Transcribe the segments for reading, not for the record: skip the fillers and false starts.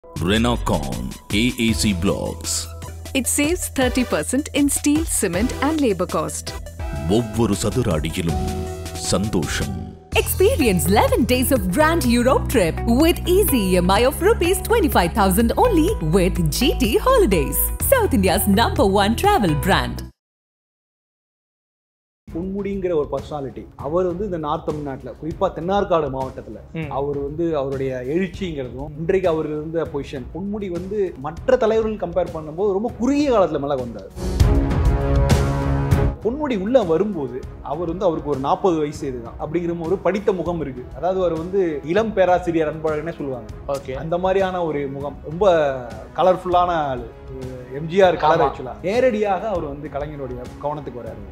Renocon AAC Blocks. It saves 30% in steel, cement and labor cost. ஒவ்வொரு சதுர அடியிலும் சந்தோஷம். Experience 11 days of Grand Europe trip with easy EMI of rupees 25,000 only with GT Holidays, South India's #1 travel brand. பொன்முடிங்கிற ஒரு personality அவர் வந்து இந்த north தமிழ்நாட்டில் குறிப்பாக தென்னார்காடு மாவட்டத்தில் அவர் வந்து அவருடைய எழுச்சிங்கிறதும் இன்றைக்கு அவர் இருந்த பொசிஷன் பொன்முடி வந்து மற்ற தலைவர்கள் கம்பேர் பண்ணும்போது ரொம்ப குறுகிய காலத்தில் மேலே வந்தார். பொன்முடி உள்ள வரும்போது அவர் வந்து அவருக்கு ஒரு 40 வயசு இதுதான் அப்படிங்கிற ஒரு படித்த முகம் இருக்கு. அதாவது அவர் வந்து இளம் பேராசிரியர் அன்பழகனே சொல்லுவாங்க. ஓகே, அந்த மாதிரியான ஒரு முகம், ரொம்ப கலர்ஃபுல்லான ஆளு, எம்ஜிஆர் கலர். ஆக்சுவலா நேரடியாக அவர் வந்து கலைஞருடைய கவனத்துக்கு வராரு.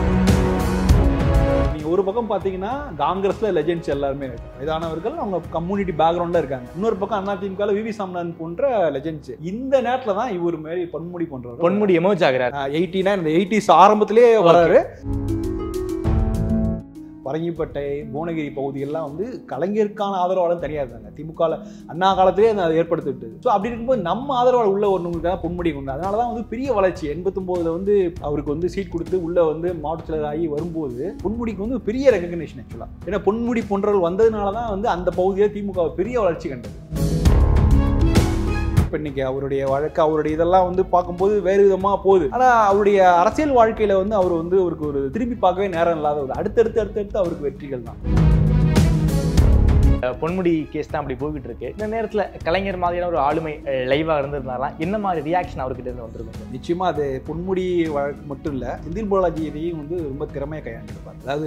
நீங்க ஒரு பக்கம் பாத்தீங்கன்னா காங்கிரஸ்ல லெஜெண்ட்ஸ் எல்லாருமே வயதானவர்கள், அவங்க கம்யூனிட்டி பேக்ரவுண்ட்ல இருக்காங்க. இன்னொரு பக்கம் அதிமுக வி.வி. சாமிநாதன் போன்ற லெஜெண்ட்ஸ். இந்த நேரத்துல தான் இவர் மாதிரி பொன்முடி எமர்ஜ் ஆகிறார். 80s ஆரம்பத்திலே வராரு. பரங்கிப்பட்டை, புவனகிரி பகுதியெல்லாம் வந்து கலைஞருக்கான ஆதரவாளர் தனியாக இருந்தாங்க. திமுக அண்ணா காலத்திலே அதை ஏற்படுத்தி விட்டது. ஸோ அப்படி இருக்கும்போது நம்ம ஆதரவாளர் உள்ள ஒன்று தான் பொன்முடி கொண்டு. அதனால தான் வந்து பெரிய வளர்ச்சி 89 வந்து அவருக்கு வந்து சீட் கொடுத்து உள்ள வந்து மாவட்ட செயலர் ஆகி வரும்போது பொன்முடிக்கு வந்து பெரிய ரெகக்னேஷன் ஆக்சுவலாக. ஏன்னா பொன்முடி போன்றவர்கள் வந்ததுனால தான் வந்து அந்த பகுதியில் திமுக பெரிய வளர்ச்சி கண்டது. இன்னைக்கு அவருடைய வழக்கு, அவருடைய இதெல்லாம் வந்து பார்க்கும்போது வேறு விதமாக போகுது. ஆனால் அவருடைய அரசியல் வாழ்க்கையில் வந்து அவர் வந்து அவருக்கு ஒரு திரும்பி பார்க்கவே நேரம் இல்லாத ஒரு அடுத்தடுத்து அவருக்கு வெற்றிகள் தான். பொன்முடி கேஸ் தான் அப்படி போய்கிட்டு இருக்கு. இந்த நேரத்தில் கலைஞர் மாதிரியான ஒரு ஆளுமை லைவாக இருந்திருந்தாலும் என்ன மாதிரி ரியாக்ஷன் அவர்கிட்ட இருந்து வந்திருக்கும்? நிச்சயமா அது பொன்முடி வழக்கு மட்டும் இல்லை, செந்தில் பாலாஜியையும் வந்து ரொம்ப திறமையாக கையாண்டிருப்பார். அதாவது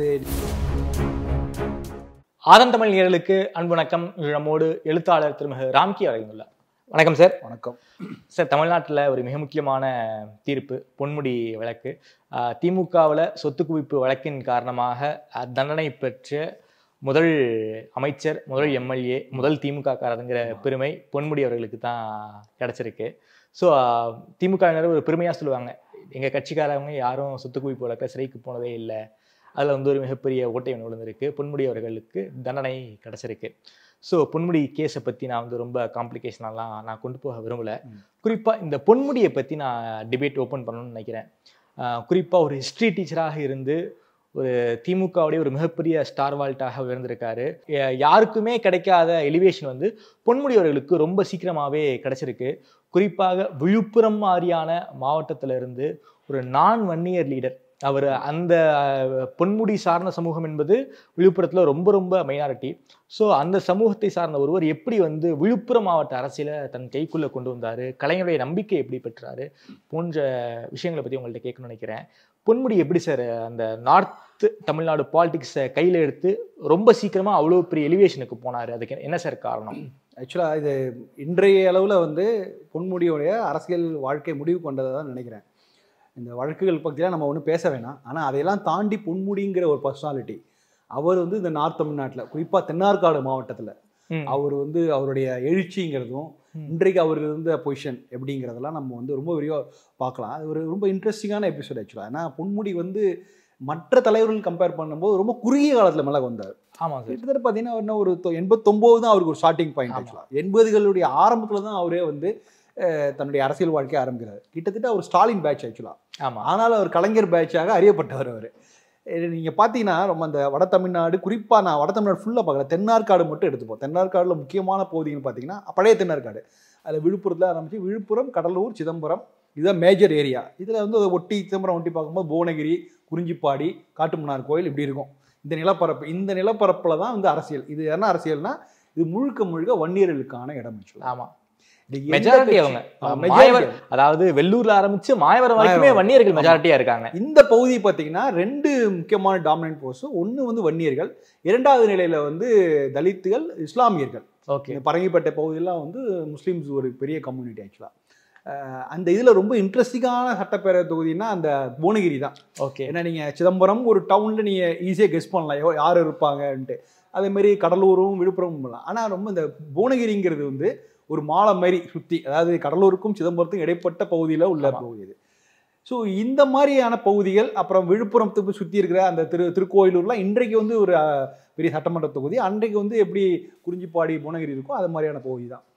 ஆதன் தமிழ் நேயர்களுக்கு அன்பு வணக்கம். நம்மோடு எழுத்தாளர் திருமிகு ராம்கி அவர்கள். வணக்கம் சார். வணக்கம் சார். தமிழ்நாட்டில் ஒரு மிக முக்கியமான தீர்ப்பு பொன்முடி வழக்கு. திமுகவில் சொத்து குவிப்பு வழக்கின் காரணமாக தண்டனை பெற்ற முதல் அமைச்சர், முதல் எம்எல்ஏ, முதல் திமுக காரங்கிற பெருமை பொன்முடி அவர்களுக்கு தான் கிடச்சிருக்கு. ஸோ திமுகவினர் ஒரு பெருமையாக சொல்லுவாங்க, எங்கள் கட்சிக்காரவங்க யாரும் சொத்து குவிப்பு வழக்கில் சிறைக்கு போனதே இல்லை, அதில் வந்து ஒரு மிகப்பெரிய ஓட்டை ஒன்று விழுந்திருக்கு, பொன்முடி அவர்களுக்கு தண்டனை கிடச்சிருக்கு. ஸோ பொன்முடி கேஸை பற்றி நான் வந்து ரொம்ப காம்ப்ளிகேஷனெல்லாம் நான் கொண்டு போக விரும்பலை. குறிப்பாக இந்த பொன்முடியை பற்றி நான் டிபேட் ஓப்பன் பண்ணணும்னு நினைக்கிறேன். குறிப்பாக ஒரு ஹிஸ்ட்ரி டீச்சராக இருந்து ஒரு திமுகவுடைய ஒரு மிகப்பெரிய ஸ்டார் வால்ட்டாக உயர்ந்திருக்காரு. யாருக்குமே கிடைக்காத எலிவேஷன் வந்து பொன்முடி அவர்களுக்கு ரொம்ப சீக்கிரமாகவே கிடைச்சிருக்கு. குறிப்பாக விழுப்புரம் மாதிரியான மாவட்டத்தில் இருந்து ஒரு வன்னியர் லீடர் அவர். அந்த பொன்முடி சார்ந்த சமூகம் என்பது விழுப்புரத்தில் ரொம்ப ரொம்ப மைனாரிட்டி. ஸோ அந்த சமூகத்தை சார்ந்த ஒருவர் எப்படி வந்து விழுப்புரம் மாவட்ட அரசியலை தன் கைக்குள்ளே கொண்டு வந்தார், கலைஞருடைய நம்பிக்கை எப்படி பெற்றாரு போன்ற விஷயங்களை பற்றி உங்கள்கிட்ட கேட்கணும்னு நினைக்கிறேன். பொன்முடி எப்படி சார் அந்த நார்த் தமிழ்நாடு பாலிடிக்ஸை கையில் எடுத்து ரொம்ப சீக்கிரமாக அவ்வளோ பெரிய எலிவேஷனுக்கு போனார்? அதுக்கு என்ன சார் காரணம்? ஆக்சுவலாக இது இன்றைய அளவில் வந்து பொன்முடியோடைய அரசியல் வாழ்க்கை முடிவு கொண்டதை தான் நினைக்கிறேன். இந்த வழக்குகள் பற்றிலாம் நம்ம ஒன்றும் பேச வேணாம். ஆனால் அதையெல்லாம் தாண்டி பொன்முடிங்கிற ஒரு பர்சனாலிட்டி அவர் வந்து இந்த நார்த் தமிழ்நாட்டில் குறிப்பாக தென்னார்காடு மாவட்டத்தில் அவர் வந்து அவருடைய எழுச்சிங்கிறதும் இன்றைக்கு அவர் இருந்த பொசிஷன் எப்படிங்கிறதெல்லாம் நம்ம வந்து ரொம்ப விரிவாக பார்க்கலாம். அது ஒரு ரொம்ப இன்ட்ரெஸ்டிங்கான எபிசோட் ஆக்சுவலாக. ஏன்னா பொன்முடி வந்து மற்ற தலைவர்கள் கம்பேர் பண்ணும்போது ரொம்ப குறுகிய காலத்தில் மேலே வந்தார். ஆமாம் சார். கிட்டத்தட்ட பார்த்தீங்கன்னா இன்னும் ஒரு 89 தான் அவருக்கு ஒரு ஸ்டார்டிங் பாயிண்ட். ஆக்சுவலாக 80களுடைய ஆரம்பத்தில் தான் அவரே வந்து தன்னுடைய அரசியல் வாழ்க்கையை ஆரம்பிக்கிறார். கிட்டத்தட்ட அவர் ஸ்டாலின் பேட்ச் ஆக்சுவலாக. ஆமாம். ஆனாலும் அவர் கலைஞர் பேட்சாக அறியப்பட்டவர் அவர். நீங்கள் பார்த்தீங்கன்னா ரொம்ப அந்த வட தமிழ்நாடு, குறிப்பாக நான் வட தமிழ்நாடு ஃபுல்லாக பார்க்கல, தென்னார்காடு மட்டும் எடுத்துப்போம். தென்னார்காடில் முக்கியமான பகுதின்னு பார்த்தீங்கன்னா பழைய தென்னார்காடு, அதில் விழுப்புரத்தில் ஆரம்பித்து விழுப்புரம், கடலூர், சிதம்பரம், இதுதான் மேஜர் ஏரியா. இதில் வந்து ஒட்டி சிதம்பரம் ஒட்டி பார்க்கும்போது புவனகிரி, குறிஞ்சிப்பாடி, காட்டுமன்னார் கோயில் இப்படி இருக்கும். இந்த நிலப்பரப்பில் தான் வந்து அரசியல். இது என்ன அரசியல்னா இது முழுக்க வன்னியர்களுக்கான இடம். ஆமாம். மெஜாரிட்டி அவங்க அதாவது வெள்ளூர்ல ஆரம்பிச்சு மாயவரம் வரைக்குமே வன்னியர்கள் மெஜாரிட்டியா இருக்காங்க. இந்த பகுதி பார்த்தீங்கன்னா 2 முக்கியமான டாமினன்ட் போர்ஸ். ஒன்று வந்து வன்னியர்கள், 2வது நிலையில வந்து தலித்துகள், இஸ்லாமியர்கள். ஓகே, பரங்கிப்பட்டை பகுதியெல்லாம் வந்து முஸ்லீம்ஸ் ஒரு பெரிய கம்யூனிட்டி ஆக்சுவலாக. அந்த இதில் ரொம்ப இன்ட்ரெஸ்டிங்கான சட்டப்பேரவை தொகுதினா அந்த புவனகிரி தான். ஓகே, ஏன்னா நீங்கள் சிதம்பரம் ஒரு டவுனில் நீங்கள் ஈஸியாக கெஸ் பண்ணலாம் யார் இருப்பாங்கன்ட்டு. அதேமாரி கடலூரும் விழுப்புரமும் பண்ணலாம். ஆனால் ரொம்ப இந்த புவனகிரிங்கிறது வந்து ஒரு மாலை மாதிரி சுற்றி, அதாவது கடலூருக்கும் சிதம்பரத்துக்கும் இடைப்பட்ட பகுதியில் உள்ள பகுதி இது. ஸோ இந்த மாதிரியான பகுதிகள், அப்புறம் விழுப்புரத்துக்கு சுற்றி இருக்கிற அந்த திருக்கோயிலூர்லாம் இன்றைக்கு வந்து ஒரு பெரிய சட்டமன்ற தொகுதி. அன்றைக்கு வந்து எப்படி குறிஞ்சிப்பாடி புவனகிரி இருக்கோ அது மாதிரியான பகுதி தான்.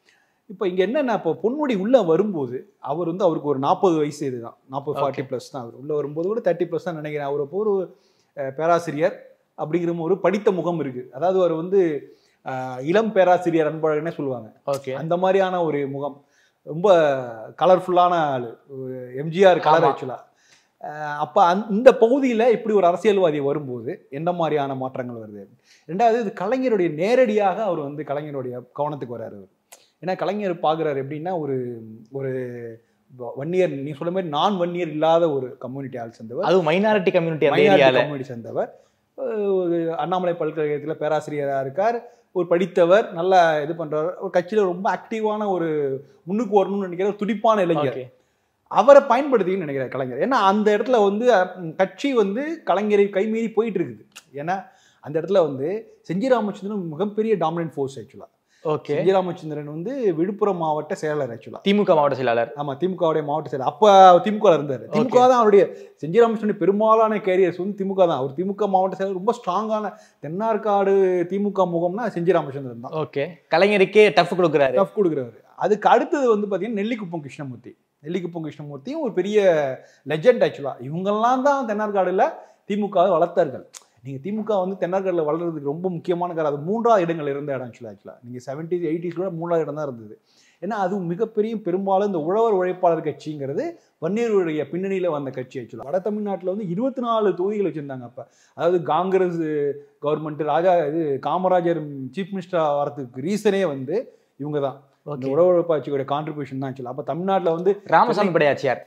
இப்போ இங்கே என்னென்ன இப்போ பொன்முடி உள்ளே வரும்போது அவர் வந்து அவருக்கு ஒரு 40 வயசு இதுதான் 40-40+ தான். அவர் உள்ளே வரும்போது கூட 30+ தான் நினைக்கிறேன். அவர் இப்போ ஒரு பேராசிரியர் அப்படிங்கிற ஒரு படித்த முகம் இருக்குது. அதாவது அவர் வந்து இளம் பேராசிரியர் அன்பழகனே சொல்லுவாங்க. ஓகே, அந்த மாதிரியான ஒரு முகம், ரொம்ப கலர்ஃபுல்லான ஆள், எம்ஜிஆர் கலர் ஆக்சுவலாக. அப்போ இந்த பகுதியில் இப்படி ஒரு அரசியல்வாதி வரும்போது என்ன மாதிரியான மாற்றங்கள் வருது? ரெண்டாவது, இது கலைஞருடைய நேரடியாக அவர் வந்து கலைஞருடைய கவனத்துக்கு வர்றாரு. ஏன்னா கலைஞர் பார்க்குறாரு எப்படின்னா, ஒரு ஒரு வன்னியர், நீ சொல்ல மாதிரி நான் வன்னியர் இல்லாத ஒரு கம்யூனிட்டி ஆள் சேர்ந்தவர், அதுவும் மைனாரிட்டி கம்யூனிட்டி சேர்ந்தவர். அண்ணாமலை பல்கலைக்கழகத்தில் பேராசிரியராக இருக்கார், ஒரு படித்தவர், நல்லா இது பண்ணுறவர், ஒரு கட்சியில் ரொம்ப ஆக்டிவான ஒரு முன்னுக்கு வரணும்னு நினைக்கிற ஒரு துடிப்பான இளைஞர். அவரை பயன்படுத்தின்னு நினைக்கிறார் கலைஞர். ஏன்னா அந்த இடத்துல வந்து கட்சி வந்து கலைஞரை கைமீறி போயிட்டு இருக்குது. ஏன்னா அந்த இடத்துல வந்து செஞ்சி ராமச்சந்திரன் மிகப்பெரிய டாமினன்ட் ஃபோர்ஸ் ஆக்சுவலாக. ஓகே, செஞ்சி ராமச்சந்திரன் வந்து விழுப்புரம் மாவட்ட செயலாளர் ஆக்சுவலாக, திமுக மாவட்ட செயலாளர். ஆமா, திமுகவுடைய மாவட்ட செயலாளர். அப்போ திமுக இருந்தார். திமுக தான் அவருடைய, செஞ்சி ராமச்சந்திரன் பெரும்பாலான கேரியர்ஸ் வந்து திமுக தான். அவர் திமுக மாவட்ட செயலர், ரொம்ப ஸ்ட்ராங்கான தென்னார்காடு திமுக முகம்னா செஞ்சி ராமச்சந்திரன் தான். ஓகே, கலைஞருக்கே டஃப் கொடுக்குறாரு. அதுக்கு அடுத்தது வந்து பார்த்தீங்கன்னா நெல்லிக்குப்பம் கிருஷ்ணமூர்த்தியும் ஒரு பெரிய லெஜெண்ட் ஆக்சுவலாக. இவங்கெல்லாம் தான் தென்னார்காடுல திமுகவை வளர்த்தார்கள். நீங்கள் திமுக வந்து தென்னார்காடில் வளர்றதுக்கு ரொம்ப முக்கியமான காரணம், அது 3வது இடங்கள் இருந்த இடம் ஆக்சுவலாக. நீங்கள் 70s 80s கூட 3வது இடம் தான் இருந்தது. ஏன்னா அது மிகப்பெரிய, பெரும்பாலும் இந்த உழவர் உழைப்பாளர் கட்சிங்கிறது வன்னியருடைய பின்னணியில் வந்த கட்சி ஆக்சுவலாக. வட தமிழ்நாட்டில் வந்து 24 தொகுதிகள் வச்சுருந்தாங்க அப்போ. அதாவது காங்கிரஸ் கவர்மெண்ட், காமராஜர் சீஃப் மினிஸ்டராக வரதுக்கு ரீசனே வந்து இவங்க தான். உழவர் உழைப்பாட்சியோட கான்ட்ரிபியூஷன் தான் ஆக்சுவலாக. அப்போ தமிழ்நாட்டில் வந்து ராமசாமி படையாச்சியார்.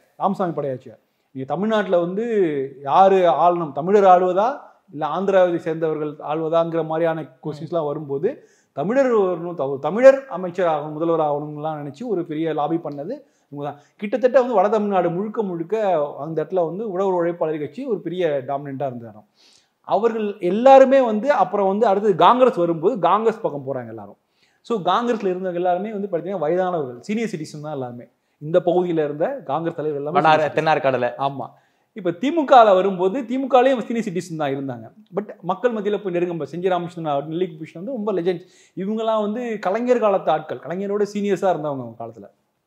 நீங்கள் தமிழ்நாட்டில் வந்து யார் ஆளணும், தமிழர் ஆளுவதா இல்லை ஆந்திராவை சேர்ந்தவர்கள் ஆள்வதாங்கிற மாதிரியான கொஸ்டின்ஸ்லாம் வரும்போது தமிழர் வரணும், தமிழர் அமைச்சர் ஆகணும், முதல்வர் ஆகணும்லாம் நினச்சி ஒரு பெரிய லாபி பண்ணது இவங்க தான். கிட்டத்தட்ட வந்து வட தமிழ்நாடு முழுக்க அந்த இடத்துல வந்து உழவர் உழைப்பாளர் கட்சி ஒரு பெரிய டாமினண்ட்டாக இருந்தாங்க. அவர்கள் எல்லாருமே வந்து அப்புறம் வந்து அடுத்தது காங்கிரஸ் வரும்போது காங்கிரஸ் பக்கம் போகிறாங்க எல்லாரும். ஸோ காங்கிரஸில் இருந்தவங்க எல்லாருமே வந்து பார்த்தீங்கன்னா வயதானவர்கள், சீனியர் சிட்டிசன் தான் எல்லாருமே. இந்த பகுதியில் இருந்த காங்கிரஸ் தலைவர் எல்லாமே தென்னார்காடுல. ஆமாம். இப்போ திமுகவில் வரும்போது திமுகலேயும் சீனியர் சிட்டிசன் தான் இருந்தாங்க. பட் மக்கள் மத்தியில் போய் நெருங்க செஞ்சி ராமகிருஷ்ணன், நெல்லிக்குப்பம் வந்து ரொம்ப லெஜெண்ட். இவங்கெல்லாம் வந்து கலைஞர் காலத்து ஆட்கள், கலைஞரோட சீனியர்ஸாக இருந்தவங்க அவங்க காலத்தில்.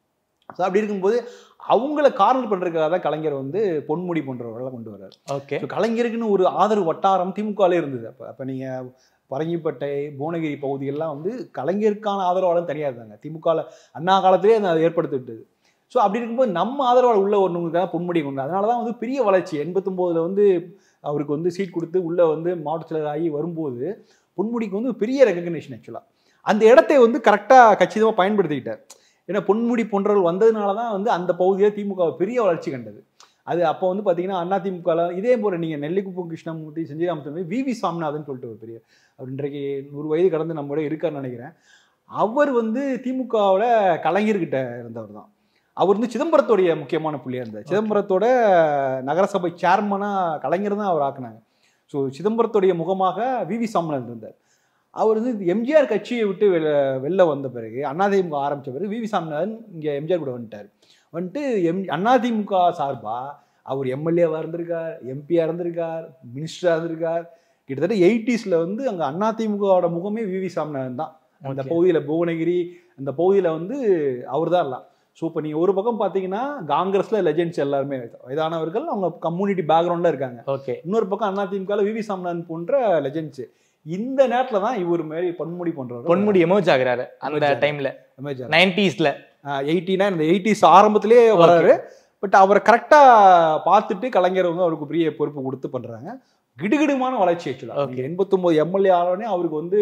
ஸோ அப்படி இருக்கும்போது அவங்கள கார்னர் பண்ணுறதுக்காக தான் கலைஞர் வந்து பொன்முடி போன்றவர்களை கொண்டு வர்றாரு. ஓகே, ஸோ கலைஞருக்குன்னு ஒரு ஆதரவு வட்டாரம் திமுகலே இருந்தது. அப்போ நீங்கள் பரங்கிப்பட்டை, புவனகிரி பகுதியெல்லாம் வந்து கலைஞருக்கான ஆதரவாளர் தனியாக இருந்தாங்க. திமுகவில் அண்ணா காலத்திலே அதை ஏற்படுத்தி விட்டது. ஸோ அப்படி இருக்கும்போது நம்ம ஆதரவாளர் உள்ள ஒன்றுக்காக பொன்முடி கொண்டு, அதனால தான் வந்து பெரிய வளர்ச்சி. 89 வந்து அவருக்கு வந்து சீட் கொடுத்து உள்ளே வந்து மாவட்ட செயலர் ஆகி வரும்போது பொன்முடிக்கு வந்து பெரிய ரெகக்னேஷன் ஆக்சுவலாக. அந்த இடத்தை வந்து கரெக்டாக கச்சிதமாக பயன்படுத்திக்கிட்டார். ஏன்னா பொன்முடி போன்றவர்கள் வந்ததுனால தான் வந்து அந்த பகுதியில் திமுக பெரிய வளர்ச்சி கண்டது. அது அப்போ வந்து பார்த்தீங்கன்னா அண்ணா திமுகவில் இதே போல் நீங்கள் நெல்லிக்குப்பம் கிருஷ்ணமூர்த்தி, செஞ்சி ராமச்சந்திரன், வி.வி. சாமிநாதன் சொல்லிட்டு ஒரு பெரிய, அவர் இன்றைக்கு 100 வயது கடந்து நம்மளோட இருக்காருன்னு நினைக்கிறேன். அவர் வந்து திமுகவில் கலைஞர்கிட்ட இருந்தவர் தான். அவர் வந்து சிதம்பரத்தோடைய முக்கியமான புள்ளியாக இருந்தார். சிதம்பரத்தோட நகரசபை சேர்மனாக கலைஞர் தான் அவர் ஆக்குனாங்க. ஸோ சிதம்பரத்துடைய முகமாக வி.வி. சாமிநாதன் இருந்தார். அவர் வந்து எம்ஜிஆர் கட்சியை விட்டு வெளில வந்த பிறகு அதிமுக ஆரம்பித்த பிறகு வி.வி. சாமிநாதன் இங்கே எம்ஜிஆர் கூட வந்துட்டு அதிமுக சார்பாக அவர் எம்எல்ஏவாக இருந்திருக்கார், எம்பியாக இருந்திருக்கார், மினிஸ்டராக இருந்திருக்கார். கிட்டத்தட்ட 80s வந்து அங்கே அதிமுகவோட முகமே வி.வி. சாமிநாதன் தான். அந்த பகுதியில் புவனகிரி அந்த பகுதியில் வந்து அவர் தான் எல்லாம். ஸோ இப்போ நீங்கள் ஒரு பக்கம் பார்த்தீங்கன்னா காங்கிரஸில் லெஜெண்ட்ஸ் எல்லாருமே வயதானவர்கள், அவங்க கம்யூனிட்டி பேக்ரவுண்டில் இருக்காங்க. ஓகே, இன்னொரு பக்கம் அதிமுகவில் வி.வி. சாமிநாதன் போன்ற லெஜெண்ட்ஸ். இந்த நேரத்தில் தான் இவர் மாரி பொன்முடி போன்றவர், பொன்முடி எமர்ஜ் ஆகுறாரு. அந்த டைமில் 90sல 89 இந்த 80s ஆரம்பத்திலே வராரு. பட் அவரை கரெக்டாக பார்த்துட்டு கலைஞர் வந்து அவருக்கு பெரிய பொறுப்பு கொடுத்து பண்ணுறாங்க. கிடுகிடுமான வளர்ச்சி ஆக்சுவலாக. 89 எம்எல்ஏ ஆனோடனே அவருக்கு வந்து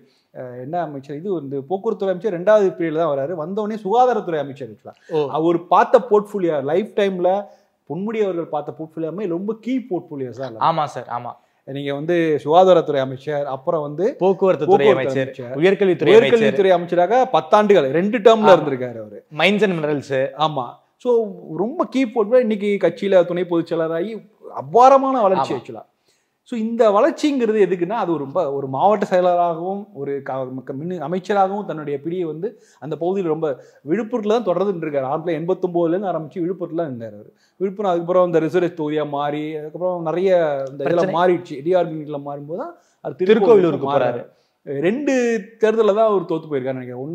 என்ன அமைச்சர், இது வந்து போக்குவரத்துறை அமைச்சர் 2வது பீரியட்ல தான் வராரு. வந்தோடனே சுகாதாரத்துறை அமைச்சர் ஆக்சுவலாக. அவர் பார்த்த போர்ட்ஃபோலியோ லைஃப் டைமில் பொன்முடி அவர்கள் பார்த்த போர்ட்ஃபோலியோமே ரொம்ப கீ போர்ட்ஃபோலியோஸ் தான். ஆமாம் சார், ஆமாம். நீங்கள் வந்து சுகாதாரத்துறை அமைச்சர், அப்புறம் வந்து போக்குவரத்துறை அமைச்சர், உயர்கல்வித்துறை அமைச்சராக 10 ஆண்டுகள் 2 டேர்ம்ல இருந்திருக்காரு அவர். Mines and minerals. ஆமாம். ஸோ ரொம்ப கீ போர்ட்ஃபோலியோ. இன்னைக்கு கட்சியில் துணை பொதுச் செயலராகி அபாரமான வளர்ச்சி ஆக்சுவலாக. ஸோ இந்த வளர்ச்சிங்கிறது எதுக்குன்னா, அது ஒரு மாவட்ட செயலராகவும் ஒரு அமைச்சராகவும் தன்னுடைய பிடியை வந்து அந்த பகுதியில் ரொம்ப விழுப்புரத்தில் தான் தொடர்ந்துட்டு இருக்காரு. 1989 ஆரம்பிச்சு விழுப்புரத்தில் இருந்தார் அவர். விழுப்புரம் அதுக்கப்புறம் இந்த ரிசர்வேஷன் தொகுதியாக மாறி அதுக்கப்புறம் நிறைய இந்த இதெல்லாம் மாறிடுச்சு. டிஆர்பியில் மாறும்போது தான் அது திருக்கோவிலூருக்கு போகிறாரு. 2 தேர்தலில் தான் அவர் தோத்து போயிருக்காரு நினைக்கிறேன்.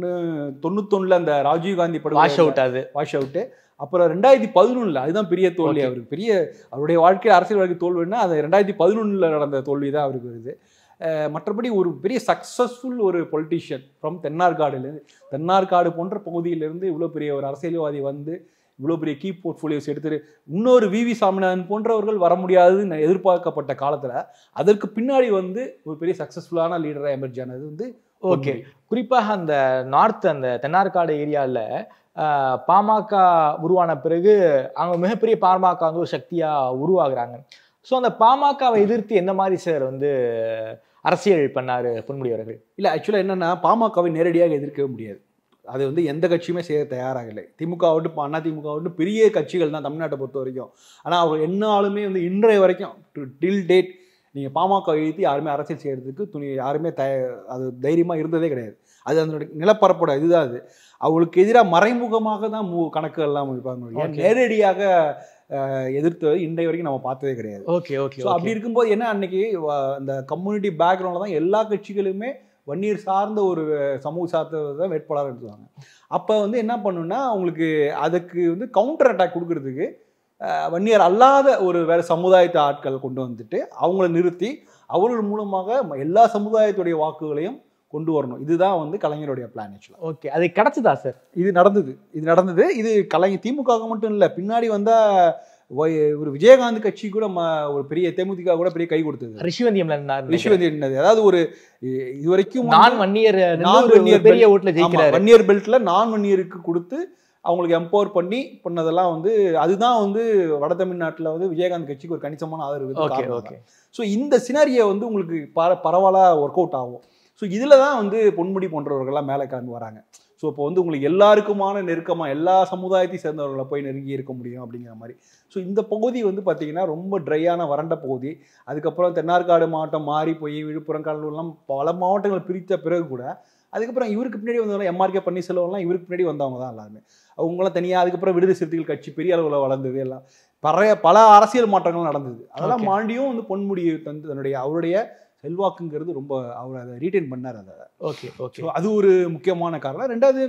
91 அந்த ராஜீவ்காந்தி படம் வாஷ் அவுட்டு, அப்புறம் 2011 அதுதான் பெரிய தோல்வி அவருக்கு. அவருடைய வாழ்க்கையில் அரசியல் வாழ்க்கை தோல்வின்னா அது 2011 நடந்த தோல்வி தான் அவருக்கு வருது. மற்றபடி ஒரு பெரிய சக்ஸஸ்ஃபுல் ஒரு பொலிட்டீஷியன் ஃப்ரம் தென்னார்காடு போன்ற பகுதியிலிருந்து இவ்வளோ பெரிய ஒரு அரசியல்வாதி வந்து இவ்வளோ பெரிய கீ போர்ட்ஃபோலியோஸ் எடுத்துட்டு இன்னொரு வி.வி. சாமிநாதன் போன்றவர்கள் வர முடியாதுன்னு எதிர்பார்க்கப்பட்ட காலத்தில் அதற்கு பின்னாடி வந்து ஒரு பெரிய சக்ஸஸ்ஃபுல்லான லீடராக எமர்ஜ் ஆனது வந்து ஓகே. குறிப்பாக அந்த அந்த தென்னார்காடு ஏரியாவில் பாமக உருவான பிறகு அவங்க மிகப்பெரிய பாமக வந்து ஒரு சக்தியாக உருவாகுறாங்க. ஸோ அந்த பாமகவை எதிர்த்து எந்த மாதிரி சார் வந்து அரசியல் பண்ணார் பொன்முடி அவர்கள்? இல்லை, ஆக்சுவலாக என்னென்னா பாமகவை நேரடியாக எதிர்க்கவே முடியாது. அது வந்து எந்த கட்சியுமே செய்ய தயாராகலை. திமுகவாகட்டும் அதிமுகவாகட்டும் பெரிய கட்சிகள் தான் தமிழ்நாட்டை பொறுத்த வரைக்கும். ஆனால் அவங்க என்னாலுமே வந்து இன்றைய வரைக்கும் டில் டேட் நீங்கள் பாமக எழுதி யாருமே அரசியல் செய்கிறதுக்கு யாருமே அது தைரியமாக இருந்ததே கிடையாது. அது அதனுடைய நிலப்பரப்போட இதுதான். அது அவங்களுக்கு எதிராக மறைமுகமாக தான் கணக்குகள் எல்லாம் இருப்பாங்க, நேரடியாக எதிர்த்து இன்றைய வரைக்கும் நம்ம பார்த்ததே கிடையாது. Okay okay. ஸோ அப்படி இருக்கும்போது என்ன, அன்னைக்கு அந்த கம்யூனிட்டி பேக்ரவுண்டில் தான் எல்லா கட்சிகளுமே வன்னியர் சார்ந்த ஒரு சமூக சார்ந்த வேட்பாளர் எடுத்துவாங்க. அப்போ வந்து என்ன பண்ணுன்னா அவங்களுக்கு அதுக்கு வந்து கவுண்டர் அட்டாக் கொடுக்கறதுக்கு வன்னியர் அல்லாத ஒரு வேற சமுதாயத்தை ஆட்கள் கொண்டு வந்துட்டு அவங்கள நிறுத்தி அவர்கள் மூலமாக எல்லா சமுதாயத்துடைய வாக்குகளையும் கொண்டு வரணும். இதுதான் வந்து கலைஞருடைய பிளான் ஆக்சுவலாக. ஓகே, அது கிடைச்சதா சார்? இது நடந்தது. இது கலைஞர் திமுக மட்டும் இல்லை, பின்னாடி வந்தால் ஒரு விஜயகாந்த் கட்சி கூட ஒரு பெரிய தேமுதிக கூட பெரிய கை கொடுத்தது. ரிஷிவந்தி அதாவது ஒரு இதுவரைக்கும் பெரிய ஓட்டுல ஜெயிக்கிறார். வன்னியர் பெல்ட்ல நான் வன்னியருக்கு கொடுத்து அவங்களுக்கு எம்பவர் பண்ணதெல்லாம் வந்து அதுதான் வந்து வட தமிழ்நாட்டில் வந்து விஜயகாந்த் கட்சிக்கு ஒரு கணிசமான ஆதரவு. ஸோ இந்த சினாரியை வந்து உங்களுக்கு பரவலாக ஒர்க் அவுட் ஆகும். ஸோ இதில் தான் வந்து பொன்முடி போன்றவர்கள்லாம் மேலே கிளம்பி வராங்க. ஸோ இப்போ வந்து உங்களுக்கு எல்லாருக்குமான நெருக்கமாக எல்லா சமுதாயத்தையும் சேர்ந்தவர்களை போய் நெருங்கி இருக்க முடியும் அப்படிங்கிற மாதிரி. ஸோ இந்த பகுதி வந்து பார்த்திங்கன்னா ரொம்ப ட்ரையான வறண்ட பகுதி. அதுக்கப்புறம் தென்னார்காடு மாவட்டம் மாறி போய் விழுப்புரம், கடலூர்லாம் பல மாவட்டங்கள் பிரித்த பிறகு கூட அதுக்கப்புறம் இவருக்கு பின்னாடி வந்தவங்க எம்ஆர்கே பன்னீர்செல்வம்லாம் இவருக்கு பின்னாடி வந்தவங்க தான் எல்லாருமே. அவங்களாம் தனியாக அதுக்கப்புறம் விடுதலை சிறுத்தைகள் கட்சி பெரிய அளவில் வளர்ந்தது, எல்லாம் பல அரசியல் மாற்றங்கள் நடந்தது. அதெல்லாம் மாண்டியும் வந்து பொன்முடியை தன்னுடைய அவருடைய செல்வாக்குங்கிறது ரொம்ப அவர் அதை ரீட்டைன் பண்ணார். அதை ஓகே, அது ஒரு முக்கியமான காரணம். ரெண்டாவது,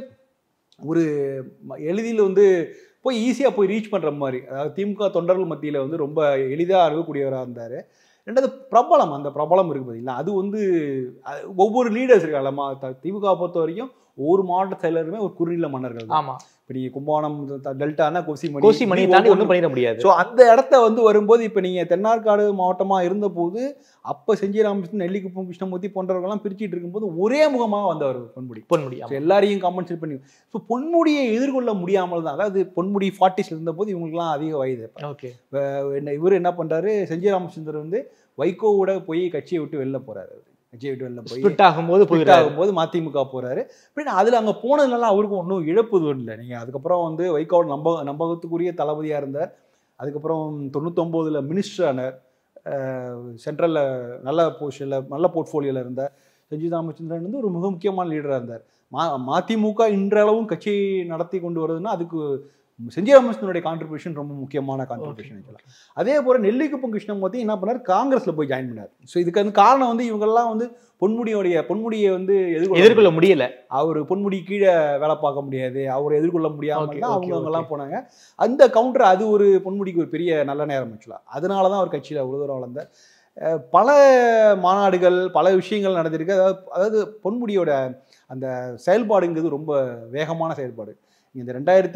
ஒரு எளிதில் வந்து போய் ஈஸியாக போய் ரீச் பண்ணுற மாதிரி, அதாவது திமுக தொண்டர்கள் மத்தியில் வந்து ரொம்ப எளிதாக அணுகக்கூடியவராக இருந்தார். ரெண்டாவது பிரபலம், அந்த பிரபலம் இருக்குது பார்த்தீங்களா, அது வந்து ஒவ்வொரு லீடர்ஸ் இருக்காங்க திமுக பொறுத்த வரைக்கும் ஒவ்வொரு மாவட்ட செயலருமே ஒரு குறுநில மன்னர்கள். ஆமாம், இப்படி கும்பகோணம் டெல்டானா கோசிமணி தாண்டி ஒன்றும் பண்ணிட முடியாது. ஸோ அந்த இடத்த வந்து வரும்போது இப்போ நீங்கள் தென்னார்காடு மாவட்டமாக இருந்தபோது அப்போ செஞ்சி ராமகிருஷ்ணன், நெல்லிக்குப்பம் கிருஷ்ணமூர்த்தி போன்றவர்கள்லாம் பிரிச்சுட்டு இருக்கும்போது ஒரே முகமாக வந்தவர் பொன்முடி. எல்லாரையும் காம்பன்சேட் பண்ணி. ஸோ பொன்முடியை எதிர்கொள்ள முடியாமல் தான், அதாவது பொன்முடி 40s இருந்தபோது இவங்களுக்குலாம் அதிக வயது. ஓகே, இவர் என்ன பண்ணுறாரு, செஞ்சி ராமச்சந்திரன் வந்து வைகோவோட போய் கட்சியை விட்டு வெளில போகிறாரு. கட்சியை விட்டு வெளில போய் ஆகும்போது மதிமுக போகிறாரு. அப்படின்னு அதில் அங்கே போனதுனால அவருக்கும் ஒன்றும் இழப்புது இல்லை. நீங்கள் அதுக்கப்புறம் வந்து வைகோவோட நம்பகத்துக்குரிய தளபதியாக இருந்தார். அதுக்கப்புறம் 99 மினிஸ்டர் ஆனார். சென்ட்ரலில் நல்ல பொசிஷனில் நல்ல போர்ட்ஃபோலியோவில் இருந்தார். செஞ்சி ராமச்சந்திரன் வந்து ஒரு மிக முக்கியமான லீடராக இருந்தார். மதிமுக இன்றளவும் கட்சி நடத்தி கொண்டு வருதுன்னா அதுக்கு செஞ்சி ராமச்சந்திரனுடைய கான்ட்ரிபியூஷன் ரொம்ப முக்கியமான கான்ட்ரிபியூஷன். அதே போல் நெல்லிக்குப்பம் கிருஷ்ணமூர்த்தி என்ன பண்ணார், காங்கிரஸில் போய் ஜாயின் பண்ணார். ஸோ இதுக்கு வந்து காரணம் வந்து இவங்கெல்லாம் வந்து பொன்முடியை வந்து எதிர்கொள்ள முடியல. அவர் பொன்முடி கீழே வேலை பார்க்க முடியாது, அவரை எதிர்கொள்ள முடியாமல் தான் அவங்கெல்லாம் போனாங்க. அந்த கவுண்டர் அது ஒரு பொன்முடிக்கு ஒரு பெரிய நல்ல நேரம் ஆக்சுவலாக. அதனால தான் அவர் கட்சியில் அவ்வளோ தூரம் வளர்ந்தார். பல மாநாடுகள் பல விஷயங்கள் நடந்திருக்கு. அதாவது பொன்முடியோட அந்த செயல்பாடுங்கிறது ரொம்ப வேகமான செயல்பாடு. இந்த